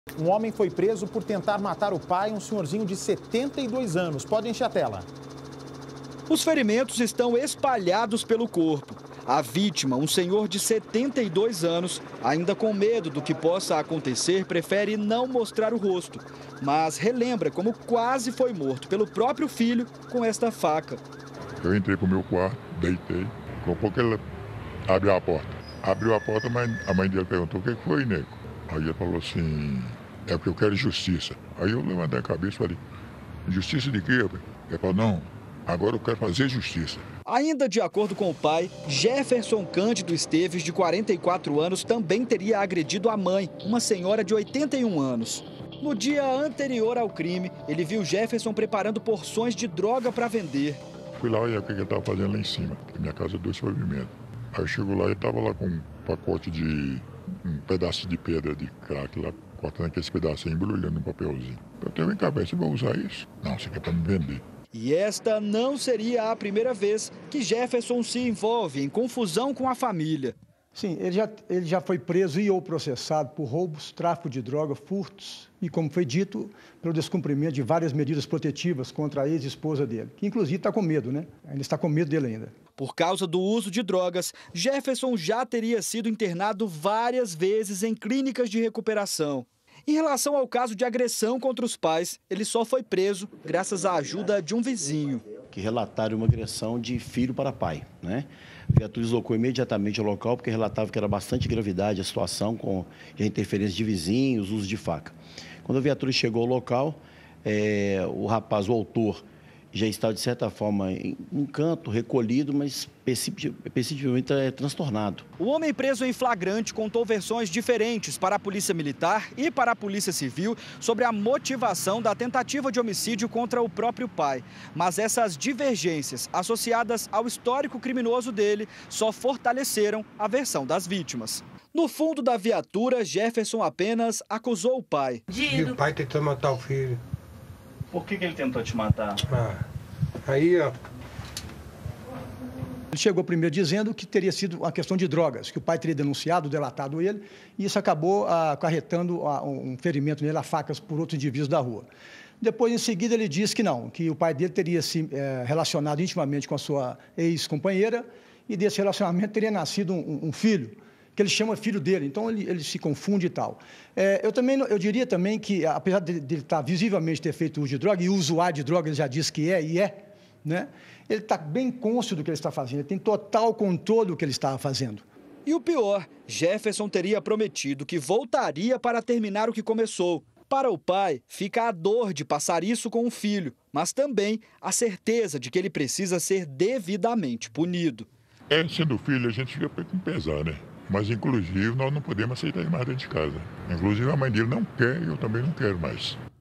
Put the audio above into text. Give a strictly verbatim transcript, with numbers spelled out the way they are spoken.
Um homem foi preso por tentar matar o pai, um senhorzinho de setenta e dois anos. Pode encher a tela. Os ferimentos estão espalhados pelo corpo. A vítima, um senhor de setenta e dois anos, ainda com medo do que possa acontecer, prefere não mostrar o rosto. Mas relembra como quase foi morto pelo próprio filho com esta faca. Eu entrei pro meu quarto, deitei. Com pouco ele abriu a porta. Abriu a porta, mas a mãe dele perguntou: o que foi, nego? Aí ele falou assim: é porque eu quero justiça. Aí eu levantei a cabeça e falei: justiça de quê? Ele falou: não, agora eu quero fazer justiça. Ainda de acordo com o pai, Jefferson Cândido Esteves, de quarenta e quatro anos, também teria agredido a mãe, uma senhora de oitenta e um anos. No dia anterior ao crime, ele viu Jefferson preparando porções de droga para vender. Fui lá e o que ele estava fazendo lá em cima. Minha casa é dois pavimentos. Aí eu chego lá e estava lá com um pacote de um pedaço de pedra de crack lá, cortando aqueles pedacinhos, embrulhando no papelzinho. Eu tenho em cabeça, vou usar isso? Não, isso aqui é para me vender. E esta não seria a primeira vez que Jefferson se envolve em confusão com a família. Sim, ele já, ele já foi preso e ou processado por roubos, tráfico de droga, furtos e, como foi dito, pelo descumprimento de várias medidas protetivas contra a ex-esposa dele, que inclusive está com medo, né? Ainda está com medo dele ainda. Por causa do uso de drogas, Jefferson já teria sido internado várias vezes em clínicas de recuperação. Em relação ao caso de agressão contra os pais, ele só foi preso graças à ajuda de um vizinho. Que relataram uma agressão de filho para pai, né? A viatura deslocou imediatamente ao local porque relatava que era bastante gravidade a situação com a interferência de vizinhos, uso de faca. Quando a viatura chegou ao local, é, o rapaz, o autor, já estava, de certa forma, em um canto, recolhido, mas perceptivelmente é, transtornado. O homem preso em flagrante contou versões diferentes para a Polícia Militar e para a Polícia Civil sobre a motivação da tentativa de homicídio contra o próprio pai. Mas essas divergências, associadas ao histórico criminoso dele, só fortaleceram a versão das vítimas. No fundo da viatura, Jefferson apenas acusou o pai. E o pai tentou matar o filho. Por que que ele tentou te matar? Ah, aí, ó. Ele chegou primeiro dizendo que teria sido uma questão de drogas, que o pai teria denunciado, delatado ele, e isso acabou ah, acarretando ah, um ferimento nele a facas por outros indivíduos da rua. Depois, em seguida, ele disse que não, que o pai dele teria se eh, relacionado intimamente com a sua ex-companheira e desse relacionamento teria nascido um, um filho, que ele chama filho dele, então ele, ele se confunde e tal. É, eu, também, eu diria também que, apesar de, de ele estar visivelmente ter feito uso de droga, e o usuário de droga ele já disse que é, e é, né? Ele está bem cônscio do que ele está fazendo, ele tem total controle do que ele estava fazendo. E o pior, Jefferson teria prometido que voltaria para terminar o que começou. Para o pai, fica a dor de passar isso com o filho, mas também a certeza de que ele precisa ser devidamente punido. É, sendo filho, a gente fica com pesar, né? Mas, inclusive, nós não podemos aceitar ele mais dentro de casa. Inclusive, a mãe dele não quer e eu também não quero mais.